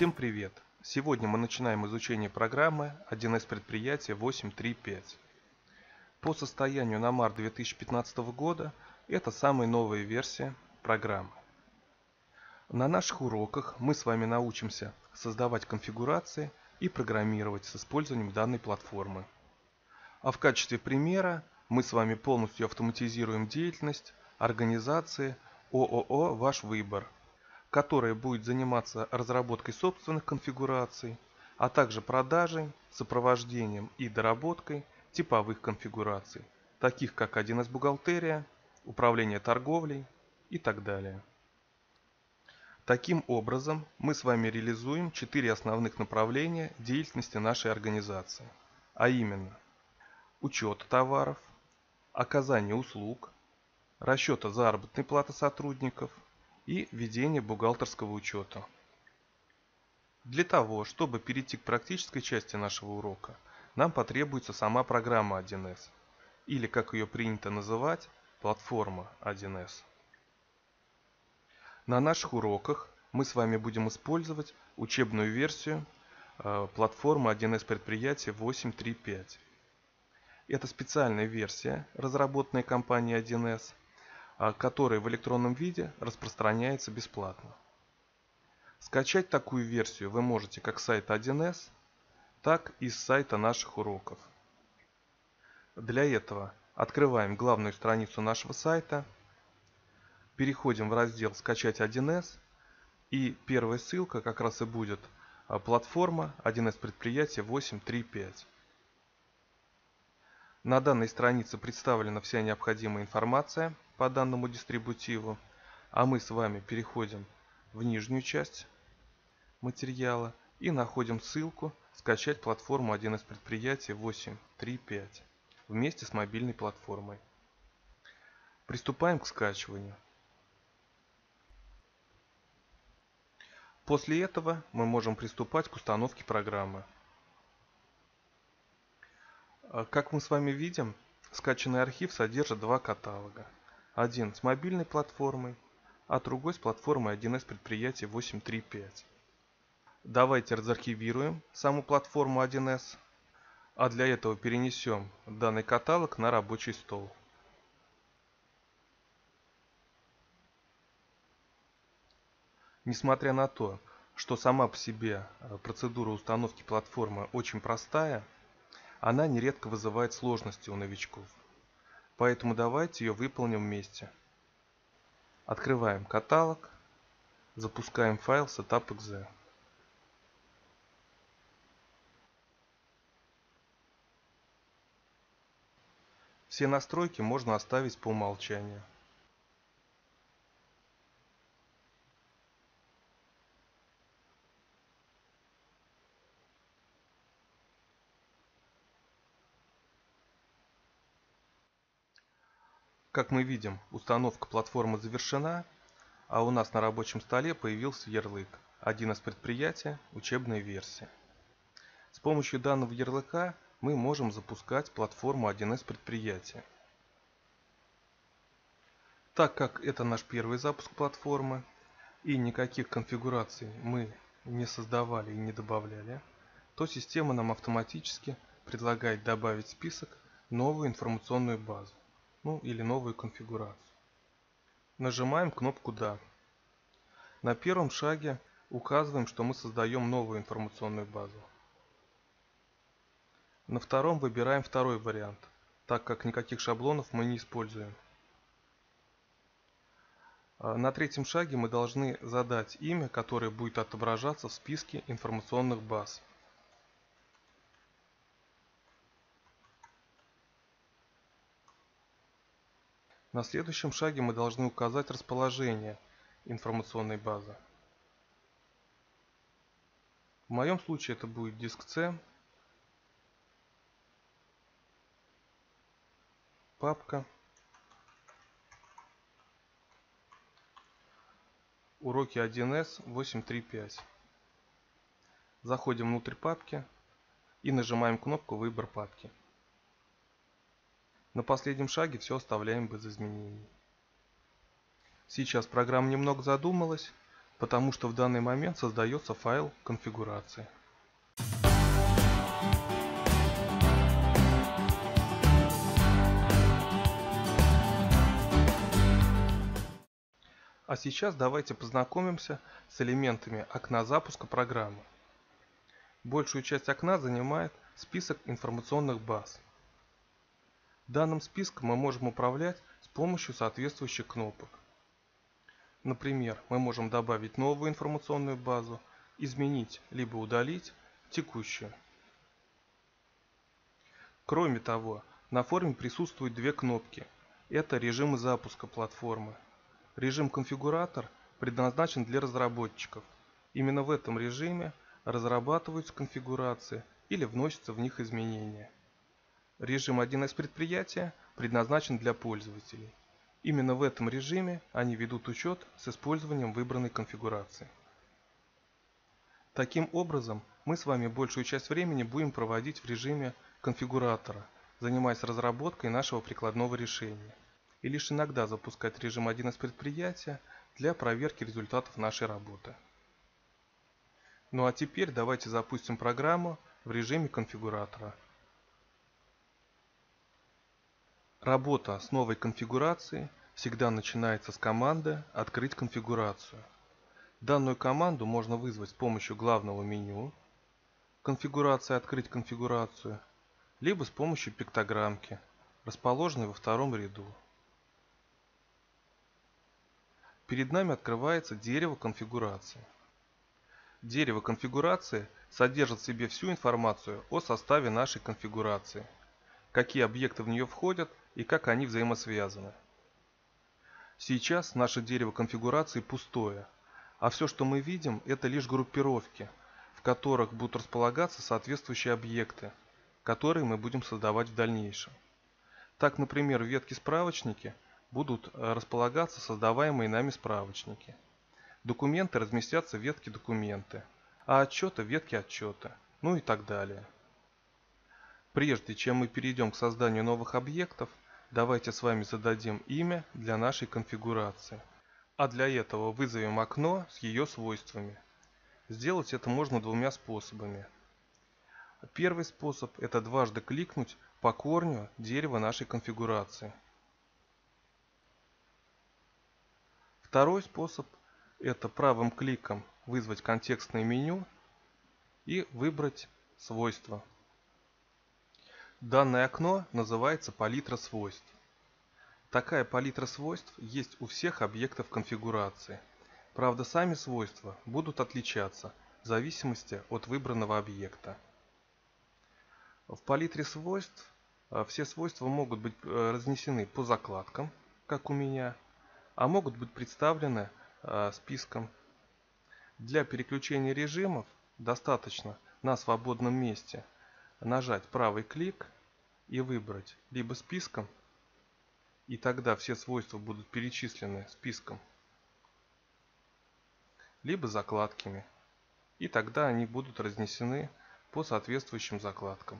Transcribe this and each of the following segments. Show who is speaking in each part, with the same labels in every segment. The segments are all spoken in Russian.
Speaker 1: Всем привет! Сегодня мы начинаем изучение программы 1С предприятия 8.3.5. По состоянию на март 2015 года это самая новая версия программы. На наших уроках мы с вами научимся создавать конфигурации и программировать с использованием данной платформы. А в качестве примера мы с вами полностью автоматизируем деятельность организации ООО «Ваш выбор», которая будет заниматься разработкой собственных конфигураций, а также продажей, сопровождением и доработкой типовых конфигураций, таких как 1С бухгалтерия, управление торговлей и так далее. Таким образом, мы с вами реализуем 4 основных направления деятельности нашей организации, а именно учет товаров, оказание услуг, расчета заработной платы сотрудников и ведение бухгалтерского учета. Для того, чтобы перейти к практической части нашего урока, нам потребуется сама программа 1С, или, как ее принято называть, платформа 1С. На наших уроках мы с вами будем использовать учебную версию платформы 1С предприятия 8.3.5. Это специальная версия, разработанная компанией 1С, которая в электронном виде распространяется бесплатно. Скачать такую версию вы можете как с сайта 1С, так и с сайта наших уроков. Для этого открываем главную страницу нашего сайта, переходим в раздел «Скачать 1С», и первая ссылка как раз и будет платформа 1С предприятия 8.3.5. На данной странице представлена вся необходимая информация по данному дистрибутиву, а мы с вами переходим в нижнюю часть материала и находим ссылку «Скачать платформу 1С предприятия 8.3.5» вместе с мобильной платформой. Приступаем к скачиванию. После этого мы можем приступать к установке программы. Как мы с вами видим, скачанный архив содержит два каталога. Один с мобильной платформой, а другой с платформой 1С предприятия 8.3.5. Давайте разархивируем саму платформу 1С, а для этого перенесем данный каталог на рабочий стол. Несмотря на то, что сама по себе процедура установки платформы очень простая, она нередко вызывает сложности у новичков. Поэтому давайте ее выполним вместе. Открываем каталог, запускаем файл setup.exe. Все настройки можно оставить по умолчанию. Как мы видим, установка платформы завершена, а у нас на рабочем столе появился ярлык 1С предприятия, учебная версия. С помощью данного ярлыка мы можем запускать платформу 1С предприятия. Так как это наш первый запуск платформы и никаких конфигураций мы не создавали и не добавляли, то система нам автоматически предлагает добавить в список новую информационную базу, или новую конфигурацию. Нажимаем кнопку «Да». На первом шаге указываем, что мы создаем новую информационную базу. На втором выбираем второй вариант, так как никаких шаблонов мы не используем. На третьем шаге мы должны задать имя, которое будет отображаться в списке информационных баз. На следующем шаге мы должны указать расположение информационной базы. В моем случае это будет диск C, папка, уроки 1С 8.3.5. Заходим внутрь папки и нажимаем кнопку «Выбор папки». На последнем шаге все оставляем без изменений. Сейчас программа немного задумалась, потому что в данный момент создается файл конфигурации. А сейчас давайте познакомимся с элементами окна запуска программы. Большую часть окна занимает список информационных баз. Данным списком мы можем управлять с помощью соответствующих кнопок. Например, мы можем добавить новую информационную базу, изменить либо удалить текущую. Кроме того, на форме присутствуют две кнопки. Это режимы запуска платформы. Режим конфигуратор предназначен для разработчиков. Именно в этом режиме разрабатываются конфигурации или вносятся в них изменения. Режим 1С предприятия предназначен для пользователей. Именно в этом режиме они ведут учет с использованием выбранной конфигурации. Таким образом, мы с вами большую часть времени будем проводить в режиме конфигуратора, занимаясь разработкой нашего прикладного решения, и лишь иногда запускать режим 1С предприятия для проверки результатов нашей работы. Ну а теперь давайте запустим программу в режиме конфигуратора. Работа с новой конфигурацией всегда начинается с команды «Открыть конфигурацию». Данную команду можно вызвать с помощью главного меню «Конфигурация. Открыть конфигурацию», либо с помощью пиктограммки, расположенной во втором ряду. Перед нами открывается дерево конфигурации. Дерево конфигурации содержит в себе всю информацию о составе нашей конфигурации, какие объекты в нее входят и как они взаимосвязаны. Сейчас наше дерево конфигурации пустое, а все, что мы видим, это лишь группировки, в которых будут располагаться соответствующие объекты, которые мы будем создавать в дальнейшем. Так, например, в ветке справочники будут располагаться создаваемые нами справочники. Документы разместятся в ветке документы, а отчеты в ветке отчеты, ну и так далее. Прежде чем мы перейдем к созданию новых объектов, давайте с вами зададим имя для нашей конфигурации. А для этого вызовем окно с ее свойствами. Сделать это можно двумя способами. Первый способ – это дважды кликнуть по корню дерева нашей конфигурации. Второй способ – это правым кликом вызвать контекстное меню и выбрать свойства. Данное окно называется палитра свойств. Такая палитра свойств есть у всех объектов конфигурации. Правда, сами свойства будут отличаться в зависимости от выбранного объекта. В палитре свойств все свойства могут быть разнесены по закладкам, как у меня, а могут быть представлены списком. Для переключения режимов достаточно на свободном месте нажать правый клик и выбрать либо списком, и тогда все свойства будут перечислены списком, либо закладками, и тогда они будут разнесены по соответствующим закладкам.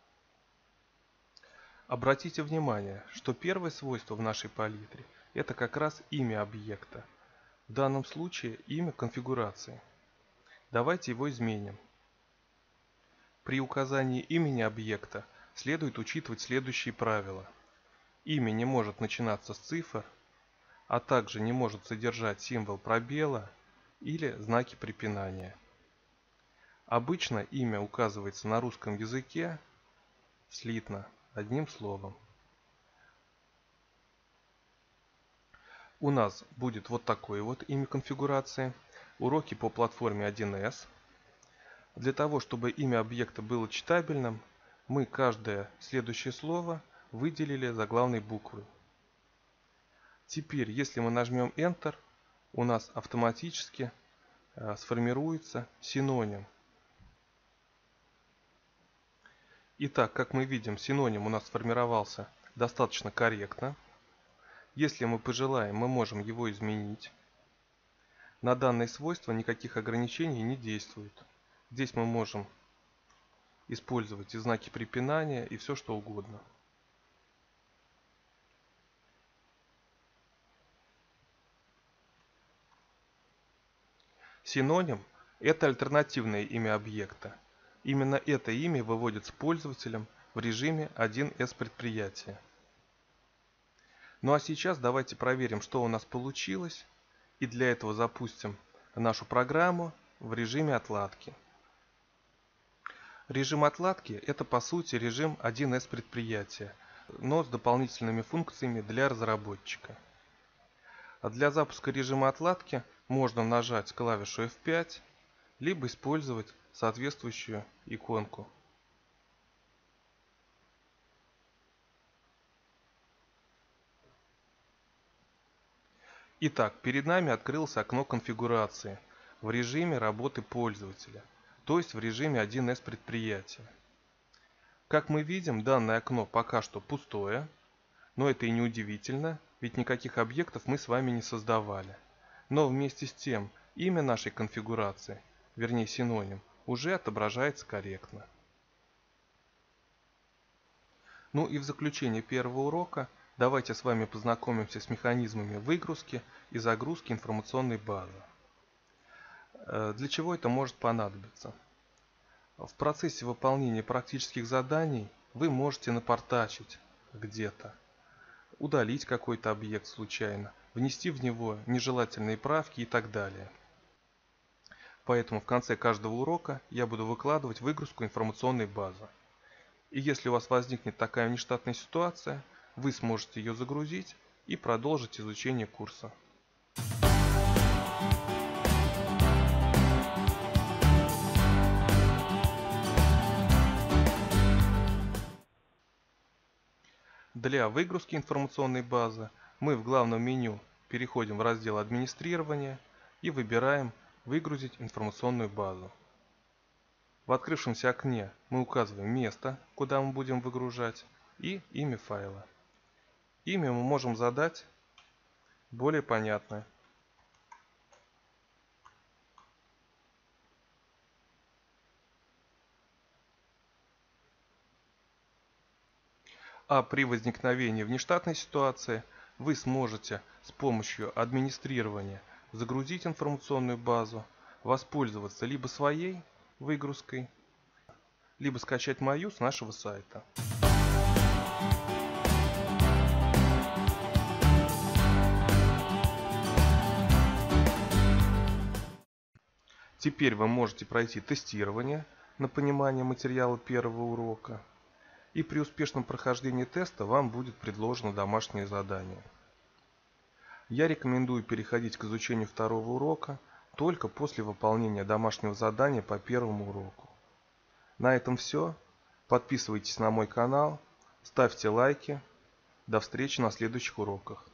Speaker 1: Обратите внимание, что первое свойство в нашей палитре – это как раз имя объекта. В данном случае имя конфигурации. Давайте его изменим. При указании имени объекта следует учитывать следующие правила. Имя не может начинаться с цифр, а также не может содержать символ пробела или знаки препинания. Обычно имя указывается на русском языке слитно, одним словом. У нас будет вот такое вот имя конфигурации. Уроки по платформе 1С. Для того, чтобы имя объекта было читабельным, мы каждое следующее слово выделили заглавной буквой. Теперь, если мы нажмем Enter, у нас автоматически сформируется синоним. Итак, как мы видим, синоним у нас сформировался достаточно корректно. Если мы пожелаем, мы можем его изменить. На данное свойство никаких ограничений не действует. Здесь мы можем использовать и знаки препинания, и все что угодно. Синоним – это альтернативное имя объекта. Именно это имя выводится пользователем в режиме 1С предприятия. Ну а сейчас давайте проверим, что у нас получилось, и для этого запустим нашу программу в режиме отладки. Режим отладки – это по сути режим 1С предприятия, но с дополнительными функциями для разработчика. А для запуска режима отладки можно нажать клавишу F5, либо использовать соответствующую иконку. Итак, перед нами открылось окно конфигурации в режиме работы пользователя, то есть в режиме 1С предприятия. Как мы видим, данное окно пока что пустое, но это и не удивительно, ведь никаких объектов мы с вами не создавали. Но вместе с тем, имя нашей конфигурации, вернее синоним, уже отображается корректно. Ну и в заключение первого урока давайте с вами познакомимся с механизмами выгрузки и загрузки информационной базы. Для чего это может понадобиться? В процессе выполнения практических заданий вы можете напортачить где-то, удалить какой-то объект случайно, внести в него нежелательные правки и так далее. Поэтому в конце каждого урока я буду выкладывать выгрузку информационной базы. И если у вас возникнет такая внештатная ситуация, вы сможете ее загрузить и продолжить изучение курса. Для выгрузки информационной базы мы в главном меню переходим в раздел «Администрирование» и выбираем «Выгрузить информационную базу». В открывшемся окне мы указываем место, куда мы будем выгружать, и имя файла. Имя мы можем задать более понятное. А при возникновении внештатной ситуации вы сможете с помощью администрирования загрузить информационную базу, воспользоваться либо своей выгрузкой, либо скачать мою с нашего сайта. Теперь вы можете пройти тестирование на понимание материала первого урока. И при успешном прохождении теста вам будет предложено домашнее задание. Я рекомендую переходить к изучению второго урока только после выполнения домашнего задания по первому уроку. На этом все. Подписывайтесь на мой канал, ставьте лайки. До встречи на следующих уроках.